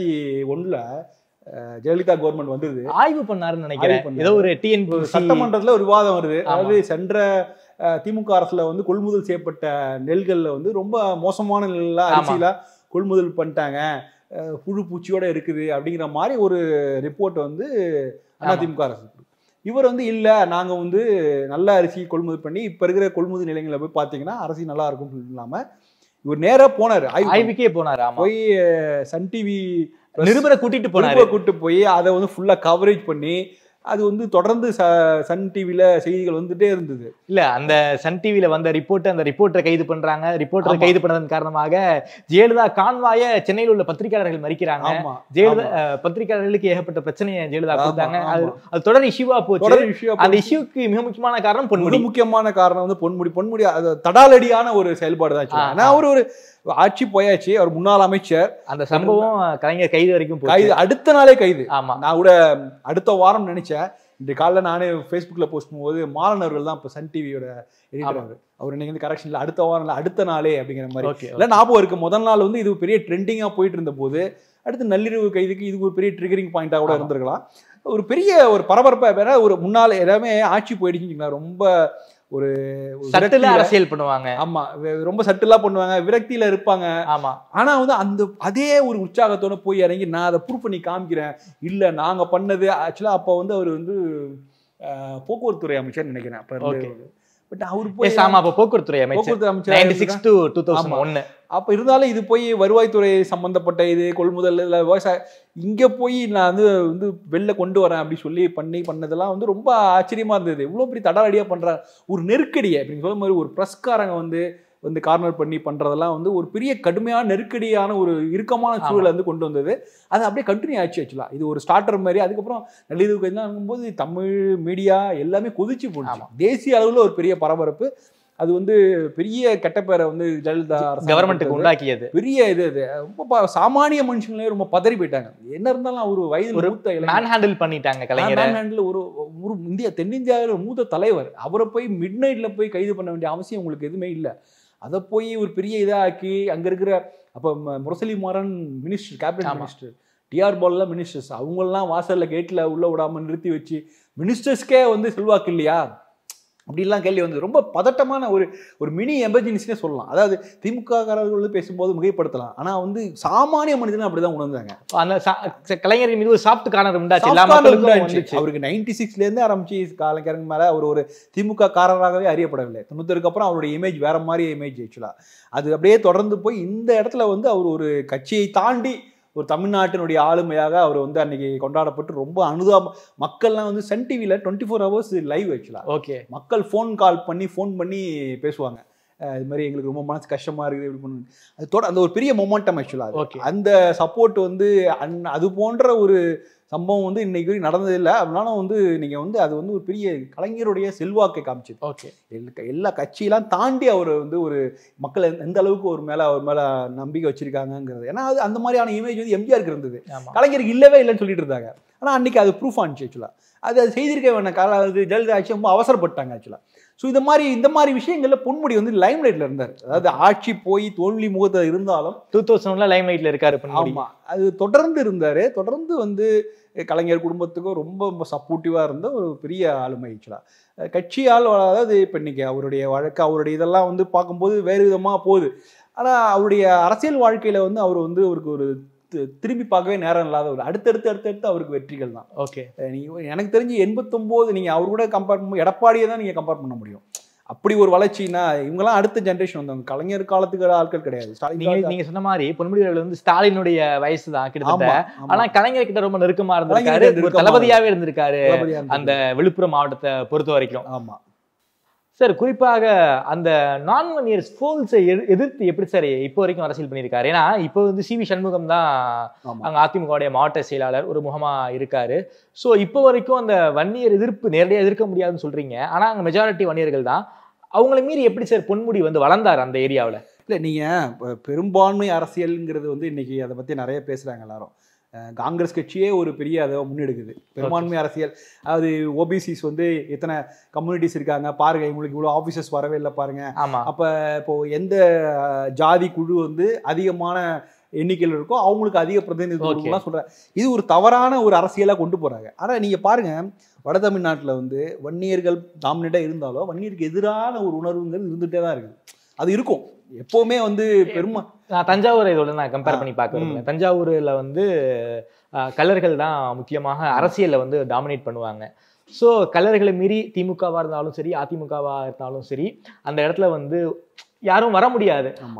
2001 ஜெயலலிதா கவர்மெண்ட் வந்தது, ஆய்வு பண்ணாருன்னு நினைக்கிறேன். ஏதோ ஒரு சட்டமன்றத்தில் ஒரு விவாதம் வருது. அதாவது சென்ற திமுக அரசுல வந்து கொள்முதல் செய்யப்பட்ட நெல்கள்ல வந்து ரொம்ப மோசமான நெல்லாம் அரிசிலாம் கொள்முதல் பண்ணிட்டாங்க, புழு பூச்சியோட இருக்குது அப்படிங்கிற மாதிரி ஒரு ரிப்போர்ட் வந்து அதிமுக அரசு. இவர் வந்து இல்லை, நாங்கள் வந்து நல்ல அரிசி கொள்முதல் பண்ணி இப்போ இருக்கிற கொள்முதல் நிலையங்களை போய் பார்த்தீங்கன்னா அரிசி நல்லா இருக்கும்னு இல்லாமல் இவர் நேராக போனார், ஆய்வுக்கே போனார். போய் சன் டிவி நிருபரை கூட்டிட்டு போய் அதை வந்து ஃபுல்லாக கவரேஜ் பண்ணி அது வந்து தொடர்ந்து சன் டிவில செய்திகள் வந்துட்டே இருந்தது. இல்ல அந்த சன் டிவில வந்த அந்த ரிப்போர்ட்டரை கைது பண்றாங்க. ரிப்போர்ட்டரை கைது பண்ணதன் காரணமாக ஜெயலலிதா கான்வாய சென்னையில் உள்ள பத்திரிகையாளர்கள் மறிக்கிறாங்க. ஜெயலலிதா பத்திரிகையாளர்களுக்கு ஏகப்பட்ட பிரச்சனையை ஜெயலலிதா கொடுத்தாங்க. அது தொடர் இஷ்யூவா போச்சு. அந்த இஷ்யூக்கு மிக முக்கியமான காரணம் பொன்முடி. முக்கியமான காரணம் வந்து பொன்முடி அது தடாலடியான ஒரு செயல்பாடு தான். ஏன்னா ஒரு ஆட்சி போயாச்சு, அவர் முன்னாள் அமைச்சர். அந்த சம்பவம் கலைஞர் கைது வரைக்கும் அடுத்த நாளே கைது. ஆமா, நான் கூட அடுத்த வாரம் நினைச்சேன். இந்த காலைல நானே ஃபேஸ்புக்கில் போஸ்ட் பண்ணும்போது மாலன் அவர்கள் தான் இப்போ சன் டிவியோட எடிட்டர். அவர் இன்னைக்கு வந்து கரெக்ஷன் இல்லை, அடுத்த வாரம் இல்லை, அடுத்த நாளே அப்படிங்கிற மாதிரி இல்லை ஞாபகம் இருக்கு. முதல் நாள் வந்து இது பெரிய ட்ரெண்டிங்காக போயிட்டு இருந்த போது அடுத்து நள்ளிரவு கைதுக்கு இது ஒரு பெரிய ட்ரிகரிங் பாயிண்டாக கூட இருந்திருக்கலாம். ஒரு பெரிய ஒரு பரபரப்பாக வேற ஒரு முன்னாள் எல்லாமே ஆட்சி போயிடுச்சுங்களா, ரொம்ப ஒரு சட்டிலா அரசியல் பண்ணுவாங்க. ஆமா, ரொம்ப சட்டிலா பண்ணுவாங்க, விரக்தியில இருப்பாங்க. ஆமா, ஆனா வந்து அந்த அதே ஒரு உற்சாகத்தோட போய் இறங்கி நான் அதை ப்ரூவ் பண்ணி காமிக்கிறேன், இல்ல நாங்க பண்ணது ஆக்சுவலா. அப்ப வந்து அவர் வந்து போக்குவரத்துறை அமைச்சர் நினைக்கிறேன் அப்ப. பட் அவரு போய் போக்குவரத்துறை அமைச்சர் 96 to 2001. அப்ப இருந்தாலும் இது போய் வருவாய்த்துறை சம்பந்தப்பட்ட இது கொள்முதல் இல்ல விவசாய இங்க போய் நான் வந்து வெளில கொண்டு வரேன் அப்படி சொல்லி பண்ணதெல்லாம் வந்து ரொம்ப ஆச்சரியமா இருந்தது. இவ்வளவு பெரிய தடாலடியா பண்ற ஒரு நெருக்கடியை அப்படின்னு சொல்ல மாதிரி ஒரு பிரஸ்காரங்க வந்து கார்னர் பண்ணி பண்றதெல்லாம் வந்து ஒரு பெரிய கடுமையான நெருக்கடியான ஒரு இறுக்கமான சூழலை வந்து கொண்டு வந்தது. அது அப்படியே கண்டினியூ ஆச்சு ஆக்சுவலா. இது ஒரு ஸ்டார்டர் மாதிரி. அதுக்கப்புறம் நள்ளிரவு கைதுங்கும்போது தமிழ் மீடியா எல்லாமே கொதிச்சு போச்சு. தேசிய அளவில் ஒரு பெரிய பரபரப்பு. அது வந்து பெரிய கெட்டப்பேரை வந்து ஜெயலலிதா கவர்மெண்ட்டுக்கு உண்டாக்கியது. பெரிய இது ரொம்ப சாமானிய மனுஷங்களே ரொம்ப பதறி போயிட்டாங்க. என்ன இருந்தாலும் ஒரு வயது மேன் ஹேண்டில் பண்ணிட்டாங்க கலைஞர். ஒரு தென்னிந்தியாவில் மூத்த தலைவர். அவரை போய் மிட் நைட்ல போய் கைது பண்ண வேண்டிய அவசியம் உங்களுக்கு எதுவுமே இல்லை. அதை போய் ஒரு பெரிய இதாக்கி அங்க இருக்கிற அப்ப Murasoli Maran minister, cabinet minister, TR பாலெல்லாம் மினிஸ்டர்ஸ், அவங்களெல்லாம் வாசல்ல கேட்ல உள்ள விடாம நிறுத்தி வச்சு மினிஸ்டர்ஸ்க்கே வந்து செல்வாக்கு இல்லையா அப்படிலாம் கேள்வி வந்து ரொம்ப பதட்டமான ஒரு மினி எமர்ஜென்சினே சொல்லலாம். அதாவது திமுக காரர்கள் பேசும்போது மிகைப்படுத்தலாம், ஆனா வந்து சாமானிய மனிதனும் அப்படிதான் உணர்ந்தாங்க. அந்த கலைஞரின் மீது ஒரு சாஃப்ட் கார்னர் உண்டாச்சு. அவருக்கு 96ல இருந்து ஆரம்பிச்சு கலைஞருக்கு மேல அவர் ஒரு திமுக காரராகவே அறியப்படவில்லை. 90க்கு அப்புறம் அவருடைய இமேஜ் வேற மாதிரி இமேஜ் ஆக்சுவலா. அது அப்படியே தொடர்ந்து போய் இந்த இடத்துல வந்து அவர் ஒரு கட்சியை தாண்டி ஒரு தமிழ்நாட்டினுடைய ஆளுமையாக அவர் வந்து அன்னைக்கு கொண்டாடப்பட்டு ரொம்ப மக்கள்லாம் வந்து சன் டிவியில் 24 hours லைவ் ஆக்சுவலா. ஓகே, மக்கள் ஃபோன் பண்ணி பேசுவாங்க. இது மாதிரி எங்களுக்கு ரொம்ப மனசு கஷ்டமா இருக்குது இப்படி பண்ணு. அது அந்த ஒரு பெரிய மொமெண்டம் ஆக்சுவலா. அந்த சப்போர்ட் வந்து அது போன்ற ஒரு சம்பவம் வந்து இன்னைக்கு வரைக்கும் நடந்ததில்லை. அதனால வந்து நீங்க வந்து அது வந்து ஒரு பெரிய கலைஞருடைய செல்வாக்கை காமிச்சது. ஓகே, எல்லா கட்சியெல்லாம் தாண்டி அவர் வந்து ஒரு மக்கள் எந்த அளவுக்கு அவர் மேல நம்பிக்கை வச்சிருக்காங்கிறது. ஏன்னா அது அந்த மாதிரியான இமேஜ் வந்து எம்ஜிஆருக்கு இருந்தது, கலைஞருக்கு இல்லவே இல்லைன்னு சொல்லிட்டு இருந்தாங்க. ஆனா அன்னைக்கு அது ப்ரூஃப் ஆனிச்சு ஆக்சுவலா. அது செய்திருக்க வேணாம். ஜெயலலிதா ஆட்சி ரொம்ப அவசரப்பட்டாங்க ஆக்சுவலா. ஸோ இந்த மாதிரி விஷயங்கள்ல பொன்முடி வந்து லைம் லைட்ல இருந்தார். அதாவது ஆட்சி போய் தோல்வி முகத்தில் இருந்தாலும் 2001 லைம் லைட்ல இருக்காரு. ஆமா, அது தொடர்ந்து இருந்தாரு. தொடர்ந்து வந்து கலைஞர் குடும்பத்துக்கும் ரொம்ப சப்போர்ட்டிவா இருந்த ஒரு பெரிய ஆளுமை ஆக்சுவலா. கட்சியால், அதாவது இப்ப இன்னைக்கு அவருடைய வழக்கு அவருடைய இதெல்லாம் வந்து பார்க்கும்போது வேறு விதமா போகுது. ஆனா அவருடைய அரசியல் வாழ்க்கையில வந்து அவர் வந்து அவருக்கு ஒரு திரும்பி பார்க்கவே நேரம் இல்லாத ஒரு அடுத்தடுத்து அவருக்கு வெற்றிகள் தான். ஓகே, எனக்கு தெரிஞ்சு 89 நீங்க அவர் கூட கம்பேர் பண்ணும்போது எடப்பாடியை தான் நீங்க கம்பேர் பண்ண முடியும். அப்படி ஒரு வளர்ச்சின்னா இவங்கெல்லாம் அடுத்த ஜென்ரேஷன் வந்தவங்க, கலைஞர் காலத்துக்கு ஆட்கள் கிடையாது. நீங்க சொன்ன மாதிரி பொன்முடி அவர்கள் வந்து ஸ்டாலினுடைய வயசு தான் கிட்டத்தட்ட. ஆனா கலைஞர் கிட்ட ரொம்ப நெருக்கமா இருந்திருக்காரு, தளபதியாவே இருந்திருக்காரு அந்த விழுப்புரம் மாவட்டத்தை பொறுத்த வரைக்கும். ஆமா சார், குறிப்பாக அந்த நான் இயர்ஸ் ஃபோல்ஸை எதிர்த்து எப்படி சார் இப்போ வரைக்கும் அரசியல் பண்ணியிருக்காரு? ஏன்னா இப்போ வந்து CV சண்முகம் தான் அங்கே அதிமுகவுடைய மாவட்ட செயலாளர் ஒரு முகமா இருக்காரு. ஸோ இப்போ வரைக்கும் அந்த வன்னியர் எதிர்ப்பு நேரடியாக எதிர்க்க முடியாதுன்னு சொல்றீங்க. ஆனால் அங்கே மெஜாரிட்டி வன்னியர்கள் தான். அவங்கள மீறி எப்படி சார் பொன்முடி வந்து வளர்ந்தார் அந்த ஏரியாவில்? இல்லை, நீங்கள் பெரும்பான்மை அரசியல்ங்கிறது வந்து இன்னைக்கு அதை பற்றி நிறைய பேசுகிறாங்க எல்லாரும். காங்கிரஸ் கட்சியே ஒரு பெரிய அதை முன்னெடுக்குது. பெரும்பான்மை அரசியல், அதாவது ஓபிசிஸ் வந்து எத்தனை கம்யூனிட்டிஸ் இருக்காங்க பாருங்க, இவங்களுக்கு இவ்வளோ ஆஃபீஸர்ஸ் வரவே இல்லை பாருங்க. அப்போ இப்போ எந்த ஜாதி குழு வந்து அதிகமான எண்ணிக்கையில் இருக்கோ அவங்களுக்கு அதிக பிரதிநிதித்துவம் சொல்கிறேன். இது ஒரு தவறான ஒரு அரசியலாக கொண்டு போகிறாங்க. ஆனால் நீங்கள் பாருங்க, வட தமிழ்நாட்டில் வந்து வன்னியர்கள் டாமினேட்டாக இருந்தாலும் வன்னியருக்கு எதிரான ஒரு உணர்வுங்கிறது இருந்துகிட்டே தான் இருக்குது. அது இருக்கும் எப்பவுமே வந்து நான் தஞ்சாவூர் இதோட நான் கம்பேர் பண்ணி பார்க்க தஞ்சாவூர்ல வந்து கலர்கள் தான் முக்கியமாக அரசியல்ல வந்து டாமினேட் பண்ணுவாங்க. ஸோ கலர்களை மீறி திமுகவா இருந்தாலும் சரி அதிமுகவா இருந்தாலும் சரி அந்த இடத்துல வந்து யாரும் வர முடியாது.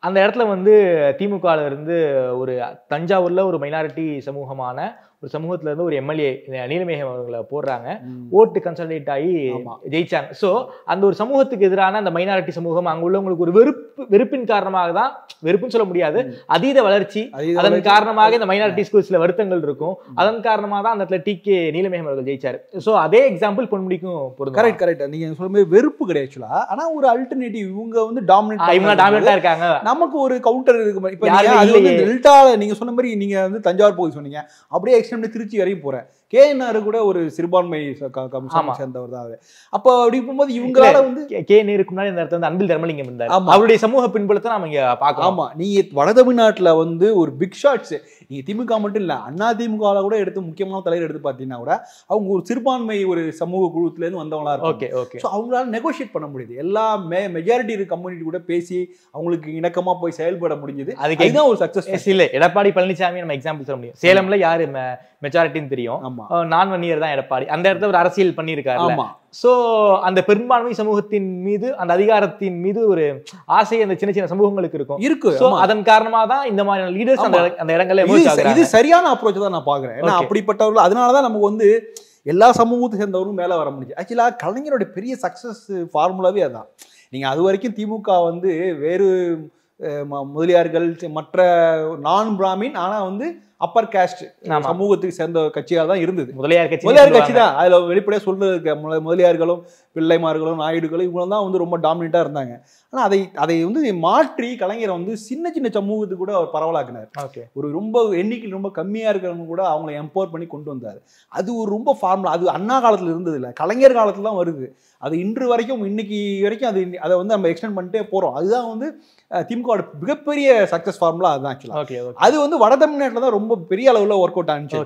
அந்த இடத்துல வந்து திமுகல இருந்து ஒரு தஞ்சாவூர்ல ஒரு மைனாரிட்டி சமூகமான ஒரு சமூகத்துல இருந்து ஒரு எம்எல்ஏ நீலமேகம் அவர்களை போடுறாங்க, ஓட்டு கன்சல்டேட் ஆகி ஜெயிச்சாங்க. ஸோ அந்த ஒரு சமூகத்துக்கு எதிரான அந்த மைனாரிட்டி சமூகம் அங்க உள்ளவங்களுக்கு ஒரு வெறுப்பின் காரணமாக தான், வெறுப்புன்னு சொல்ல முடியாது, அதீத வளர்ச்சி, அதன் காரணமாக இந்த மைனாரிட்டி ஸ்கூல்ஸ்ல வருத்தங்கள் இருக்கும், அதன் காரணமாக தான் அந்த இடத்துல டிகே நீலமேகம் அவர்கள் ஜெயிச்சாரு. ஸோ அதே எக்ஸாம்பிள் பொன்முடிக்கும் பொருந்தும். Correct correct. நீங்க சொல்லும்போது வெறுப்பு கிடையாது, ஆனா ஒரு அல்டர்னேட்டிவ். இவங்க வந்து டாமினேட்டா இருக்காங்க, நமக்கு ஒரு கவுண்டர் இருக்கு. இப்ப டெல்டா நீங்க சொன்ன மாதிரி நீங்க வந்து தஞ்சாவூர் போய் சொன்னீங்க, அப்படியே திருச்சி வரையும் போறேன். கேஎன்ஆர் கூட ஒரு சிறுபான்மை சேர்ந்தவர் தான் அவரு. அப்ப அப்படி போகும்போது இவங்களால வந்து கேஎன்ஆருக்கு முன்னாடி இந்த இடத்துல வந்து அன்பில் தர்மலிங்கம் இருந்தார், அவருடைய சமூக பின்புலத்தை நாம இங்க பார்க்கலாம். ஆமா, நீங்க வட தமிழ்நாட்டுல வந்து ஒரு பிக் ஷாட்ஸ், நீங்க திமுக மட்டும் இல்ல அண்ணா திமுக கூட எடுத்து முக்கியமான தலைவர் எடுத்து பாத்தீங்கன்னா கூட அவங்க ஒரு சிறுபான்மை ஒரு சமூக குழுத்துல இருந்து வந்தவங்களா இருக்கும். அவங்களால நெகோசியேட் பண்ண முடியுது, எல்லா மெஜாரிட்டி கம்யூனிட்டி கூட பேசி அவங்களுக்கு இணக்கமா போய் செயல்பட முடிஞ்சது. அதுதான் ஒரு சக்சஸ். இல்ல எடப்பாடி பழனிசாமி நம்ம எக்ஸாம்பிள் சொல்ல முடியும். சேலம்ல யாரு மெஜாரிட்டின்னு தெரியும், நான் வன்னியர் தான் எடப்பாடி, அந்த இடத்துல ஒரு அரசியல் பண்ணியிருக்காரு. சோ அந்த பெரும்பான்மை சமூகத்தின் மீது, அந்த அதிகாரத்தின் மீது ஒரு ஆசை அந்த சின்ன சின்ன சமூகங்களுக்கு இருக்கு. சோ அதன் காரணமா தான் இந்த மாதிரியான லீடர்ஸ் அந்த இடங்கள்ல இது சரியான அப்ரோச் தான் நான் பாக்குறேன். ஏன்னா அப்படிப்பட்டவர்கள், அதனாலதான் நமக்கு வந்து எல்லா சமூகத்தை சேர்ந்தவரும் மேல வர முடிஞ்சு. ஆக்சுவலா கலைஞருடைய பெரிய சக்சஸ் ஃபார்முலாவே அதான். நீங்க அது வரைக்கும் திமுக வந்து வேறு முதலியார்கள், மற்ற நான் பிராமின், ஆனா வந்து அப்பர் காஸ்ட் சமூகத்துக்கு சேர்ந்த கட்சியாக தான் இருந்தது. முதலியார் கட்சி தான். அதுல வெளிப்படையா சொல்றதுக்கு முதலியார்களும் பிள்ளைமார்களும் நாயுடுகளும் இவங்க தான் வந்து ரொம்ப டாமினேட்டா இருந்தாங்க. ஆனா அதை வந்து மாற்றி கலைஞரை வந்து சின்ன சின்ன சமூகத்துக்கு கூட அவர் பரவலாக்குனார். ஒரு ரொம்ப எண்ணிக்கையில் ரொம்ப கம்மியா இருக்கிறவங்க கூட அவங்களை எம்பவர் பண்ணி கொண்டு வந்தார். அது ஒரு ரொம்ப ஃபார்முலா. அது அண்ணா காலத்துல இருந்தது இல்லை, கலைஞர் காலத்துல தான் வருது. அது இன்று வரைக்கும், இன்னைக்கு வரைக்கும் அதை வந்து நம்ம எக்ஸ்டெண்ட் பண்ணிட்டே போறோம். அதுதான் வந்து திமுக மிகப்பெரிய சக்சஸ் ஃபார்முலா. அதுதான் ஆக்சுவலா. அது வந்து வட தமிழ்நாட்டுல தான் ரொம்ப பெரிய அளவுல ஒர்க் அவுட் ஆனிச்சு.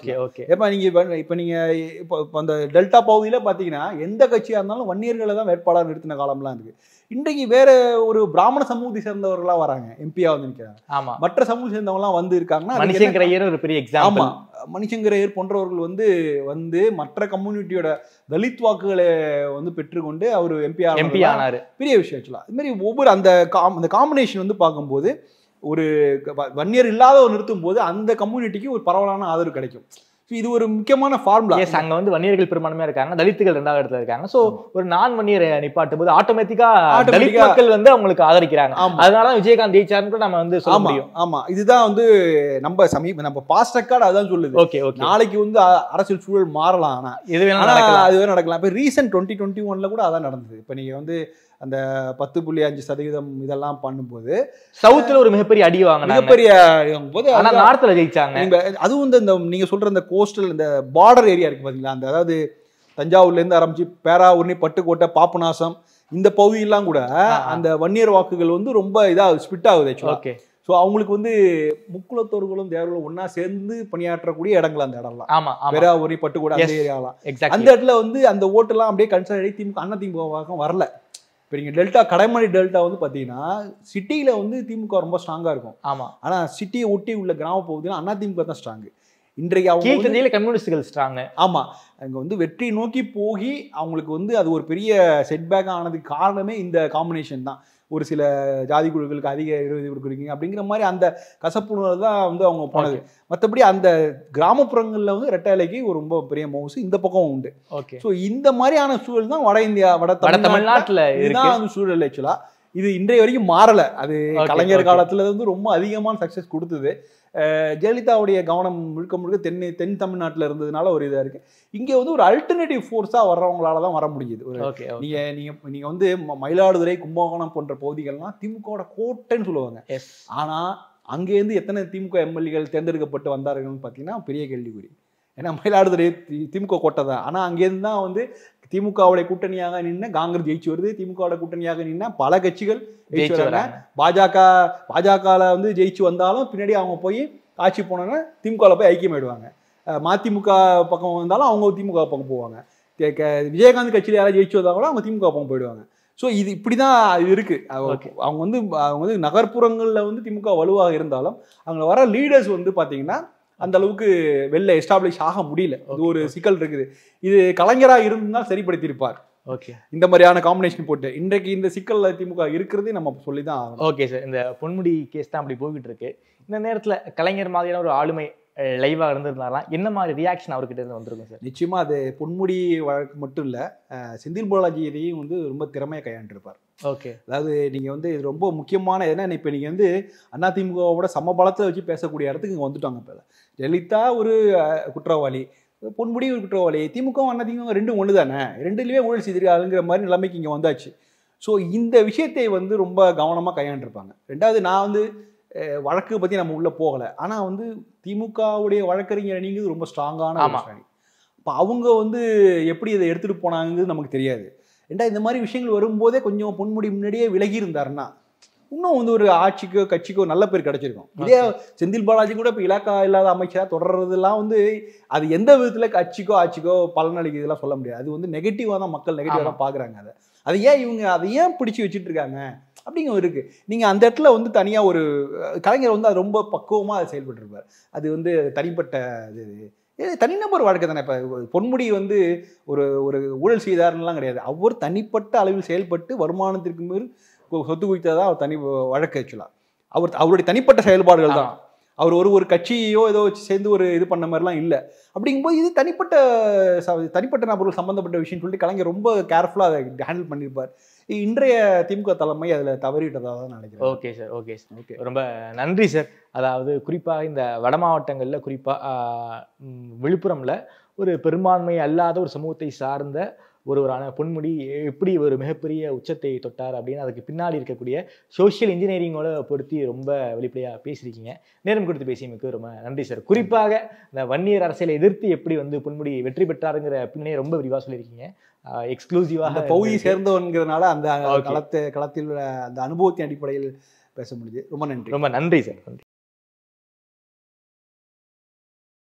இப்ப நீங்க அந்த டெல்டா பகுதியில பாத்தீங்கன்னா எந்த கட்சியா இருந்தாலும் வன்னியர்களை தான் வேட்பாளர் நிறுத்தின காலம்லாம் இருக்கு. இன்றைக்கு வேற ஒரு பிராமண சமூகத்தை சேர்ந்தவர்களா வராங்க, எம்பியா வந்து நிற்கிறாங்க. மற்ற சமூகம் சேர்ந்தவங்க எல்லாம் வந்து இருக்காங்கன்னா மணிசங்கரையர் ஒரு பெரிய எக்ஸாம்பிள். ஆமா, மணிசங்கரையர் போன்றவர்கள் வந்து மற்ற கம்யூனிட்டியோட தலித் வாக்குகளை வந்து பெற்றுக்கொண்டு அவர் எம்பி ஆனாரு. பெரிய விஷயம் ஆக்சுவலா. இது மாதிரி ஒவ்வொரு அந்த காம்பினேஷன் வந்து பார்க்கும்போது ஒரு வன்னியர் இல்லாத நிறுத்தும் போது அந்த கம்யூனிட்டிக்கு ஒரு பரவலான ஆதரவு கிடைக்கும். இது ஒரு முக்கியமான ஃபார்முலா. அங்க வந்து வன்னியர்கள் பெரும்பான்மையா இருக்காங்க, தலித்துகள் 2வது இடத்துல இருக்காங்க. சோ ஒரு நான் வன்னியரை நிப்பாட்டும் போது ஆட்டோமேட்டிக்கா தலித் மக்கள் வந்து அவங்களுக்கு ஆதரிக்கிறாங்க. அதனாலதான் விஜயகாந்த் ஜெயிச்சாருன்னு நம்ம வந்து சொல்ல முடியும். ஆமா, இதுதான் வந்து நம்ம பாஸ்ட் ரெக்கார்ட் அதான் சொல்லுது. நாளைக்கு வந்து அரசியல் சூழல் மாறலாம், ஆனா இது வேணா நடக்கலாம். இப்ப ரீசென்ட் 2021 கூட அதான் நடந்தது. இப்ப நீங்க வந்து அந்த 10.5% இதெல்லாம் பண்ணும்போது சவுத்துல ஒரு மிகப்பெரிய அடி வாங்கினாங்க, ஆனா நார்த்ல ஜெயிச்சாங்க. அதுவும் இந்த நீங்க சொல்ற இந்த கோஸ்டல் இந்த பார்டர் ஏரியா இருக்கு பாத்தீங்களா, அந்த அதாவது தஞ்சாவூர்ல இருந்து ஆரம்பிச்சு பேராவூர்னி, பட்டுக்கோட்டை, பாபநாசம் இந்த பகுதியெல்லாம் கூட அந்த வன்னியர் வாக்குகள் வந்து ரொம்ப ஸ்பிட் ஆகுது. ஸோ அவங்களுக்கு வந்து முக்குலத்தோர்களும் தேவர்களும் ஒன்னா சேர்ந்து பணியாற்றக்கூடிய இடங்கள் அந்த இடம்லாம். ஆமா, பேராவூர்னி, பட்டுக்கோட்டை அந்த ஏரியாலாம். அந்த இடத்துல வந்து அந்த ஓட்டெல்லாம் அப்படியே கன்சல்ட் திமுக அண்ணா திமுக வரல. இப்போ நீங்கள் டெல்டா கடைமடை டெல்டா வந்து பார்த்தீங்கன்னா சிட்டியில் வந்து திமுக ரொம்ப ஸ்ட்ராங்காக இருக்கும். ஆமாம், ஆனால் சிட்டியை ஒட்டி உள்ள கிராம பகுதியில் அண்ணா திமுக தான் ஸ்ட்ராங்கு. இன்றைக்கு அவங்க கம்யூனிஸ்டுகள் ஸ்ட்ராங்கு. ஆமாம், அங்கே வந்து வெற்றி நோக்கி போகி அவங்களுக்கு வந்து அது ஒரு பெரிய செட்பேக் ஆனதுக்கு காரணமே இந்த காம்பினேஷன் தான். ஒரு சில ஜாதி குழுக்களுக்கு அதிக இறுதி கொடுக்குறீங்க அப்படிங்கிற மாதிரி அந்த கசப்புணர்வு தான் வந்து அவங்க போனது. மற்றபடி அந்த கிராமப்புறங்களில் வந்து ரெட்டைலைக்கு ஒரு ரொம்ப பெரிய மவுசு இந்த பக்கம் உண்டு. ஸோ இந்த மாதிரியான சூழல் தான் வட இந்தியா, வட தமிழ்நாட்டில் இதுதான் அந்த சூழல். ஆக்சுவலா இது இன்றைய வரைக்கும் மாறலை. அது கலைஞர் காலத்துல வந்து ரொம்ப அதிகமான சக்சஸ் கொடுத்தது. ஜெயலலிதாவுடைய கவனம் முழுக்க தென் தமிழ்நாட்டில் இருந்ததுனால ஒரு இதாக இருக்கு. இங்கே வந்து ஒரு அல்டர்னேட்டிவ் ஃபோர்ஸா வர்றவங்களால தான் வர முடியுது. நீங்க வந்து மயிலாடுதுறை, கும்பகோணம் போன்ற பகுதிகள்லாம் திமுக கோட்டைன்னு சொல்லுவாங்க. ஆனா அங்கேருந்து எத்தனை திமுக எம்எல்ஏகள் தேர்ந்தெடுக்கப்பட்டு வந்தார்கள்னு பார்த்தீங்கன்னா பெரிய கேள்விக்குறி. ஏன்னா மயிலாடுதுறை திமுக கோட்டை தான். ஆனா அங்கேருந்து தான் வந்து திமுகவுடைய கூட்டணியாக நின்று காங்கிரஸ் ஜெயிச்சு வருது, திமுக கூட்டணியாக நின்று பல கட்சிகள் ஜெயிச்சு வராங்க. பாஜக வந்து ஜெயிச்சு வந்தாலும் பின்னாடி அவங்க போய் ஆட்சி போனோன்னா திமுக போய் ஐக்கியமாயிடுவாங்க. மதிமுக பக்கம் வந்தாலும் அவங்க திமுக பக்கம் போவாங்க. விஜயகாந்த் கட்சியில் யாராவது ஜெயிச்சு வந்தா கூட அவங்க திமுக பக்கம் போயிடுவாங்க. ஸோ இது இப்படிதான் இது இருக்கு. அவங்க வந்து நகர்ப்புறங்களில் வந்து திமுக வலுவாக இருந்தாலும் அவங்க வர லீடர்ஸ் வந்து பார்த்தீங்கன்னா அந்த அளவுக்கு வெளில எஸ்டாப்ளிஷ் ஆக முடியல. இது ஒரு சிக்கல் இருக்குது. இது கலைஞராக இருந்தால் சரிப்படுத்தியிருப்பார். ஓகே, இந்த மாதிரியான காம்பினேஷன் போட்டு இன்றைக்கு இந்த சிக்கல்ல திமுக இருக்கிறதே நம்ம சொல்லிதான் ஆகணும். Okay sir. இந்த பொன்முடி கேஸ் தான் அப்படி போய்கிட்டு இருக்கு. இந்த நேரத்துல கலைஞர் மாதிரியான ஒரு ஆளுமை லைவா இருந்திருந்தாரா, என்ன மாதிரி ரியாக்ஷன் அவர்கிட்ட இருந்து வந்திருக்கும் சார்? நிச்சயமா அது பொன்முடி வழக்கு மட்டும் இல்ல, செந்தில் பாலாஜியையும் வந்து ரொம்ப திறமையா கையாண்டிருப்பார். ஓகே, அதாவது நீங்க வந்து இது ரொம்ப முக்கியமான ஏன்னா இப்ப நீங்க வந்து அதிமுகவோட சமபலத்தை வச்சு பேசக்கூடிய இடத்துக்கு இங்க வந்துட்டாங்க. இப்ப ஜெயலலிதா ஒரு குற்றவாளி, பொன்முடி ஒரு குற்றவாளி, திமுக அதிமுக ரெண்டும் ஒன்று தானே, ரெண்டுலேயுமே ஊழல் செய்திருக்காளுங்கிற மாதிரி நிலைமைக்கு இங்கே வந்தாச்சு. ஸோ இந்த விஷயத்தை வந்து ரொம்ப கவனமாக கையாண்டிருப்பாங்க. ரெண்டாவது, நான் வந்து வழக்கு பற்றி நம்ம உள்ளே போகலை, ஆனால் வந்து திமுகவுடைய வழக்கறிஞர் அணிங்கிறது ரொம்ப ஸ்ட்ராங்கான அணி. இப்போ அவங்க வந்து எப்படி இதை எடுத்துகிட்டு போனாங்கிறது நமக்கு தெரியாது. ரெண்டாவது, இந்த மாதிரி விஷயங்கள் வரும்போதே கொஞ்சம் பொன்முடி முன்னாடியே விலகி இருந்தாருன்னா இன்னும் வந்து ஒரு ஆட்சிக்கோ கட்சிக்கோ நல்ல பேர் கிடைச்சிருக்கும். இதே செந்தில் பாலாஜி கூட இப்போ இலாக்கா இல்லாத அமைச்சராக தொடர்றதுலாம் வந்து அது எந்த விதத்தில் கட்சிக்கோ ஆட்சிக்கோ பலனளிக்கு இதெல்லாம் சொல்ல முடியாது. அது வந்து நெகட்டிவாக தான் மக்கள் நெகட்டிவாக தான் பார்க்குறாங்க. அதை ஏன் இவங்க அதை ஏன் பிடிச்சி வச்சுட்டு இருக்காங்க அப்படிங்கிற இருக்கு. நீங்கள் அந்த இடத்துல வந்து தனியாக ஒரு கலைஞர் வந்து அது ரொம்ப பக்குவமாக அதை செயல்பட்டுருப்பார். அது வந்து தனிப்பட்ட இது தனிநபர் வாழ்க்கை தானே. இப்போ பொன்முடி வந்து ஒரு ஒரு ஊழல் செய்தார்லாம் கிடையாது. அவர் தனிப்பட்ட அளவில் செயல்பட்டு வருமானத்திற்கு மீது சொத்து குவித்ததான் அவர் தனி வழக்கு. ஆக்சுவலாக அவருடைய தனிப்பட்ட செயல்பாடுகள் தான். அவர் ஒரு கட்சியோ ஏதோ வச்சு சேர்ந்து ஒரு இது பண்ண மாதிரிலாம் இல்லை. அப்படிங்கும்போது இது தனிப்பட்ட நபர்கள் சம்பந்தப்பட்ட விஷயம் சொல்லிட்டு கலைஞர் ரொம்ப கேர்ஃபுல்லாக அதை ஹேண்டில் பண்ணியிருப்பார். இன்றைய திமுக தலைமை அதில் தவறிவிட்டதாக தான் நினைக்கிறேன். Okay sir, okay sir, okay, ரொம்ப நன்றி சார். அதாவது குறிப்பாக இந்த வட மாவட்டங்களில், குறிப்பாக விழுப்புரம்ல ஒரு பெரும்பான்மை அல்லாத ஒரு சமூகத்தை சார்ந்த ஒருவரான பொன்முடி எப்படி ஒரு மிகப்பெரிய உச்சத்தை தொட்டார் அப்படின்னு அதுக்கு பின்னாடி இருக்கக்கூடிய சோஷியல் இன்ஜினியரிங்கோட பொருத்தி ரொம்ப வெளிப்படையாக பேசியிருக்கீங்க. நேரம் கொடுத்து பேசியமைக்கு ரொம்ப நன்றி சார். குறிப்பாக இந்த வன்னியர் அரசியலை எதிர்த்து எப்படி வந்து பொன்முடி வெற்றி பெற்றாருங்கிற பின்னே ரொம்ப விரிவாக சொல்லியிருக்கீங்க. எக்ஸ்க்ளூசிவாக பகுதி சேர்ந்தவன்கிறதுனால அந்த களத்தில் அந்த அனுபவத்தின் அடிப்படையில் பேச முடியுது. ரொம்ப நன்றி. ரொம்ப நன்றி சார். நன்றி.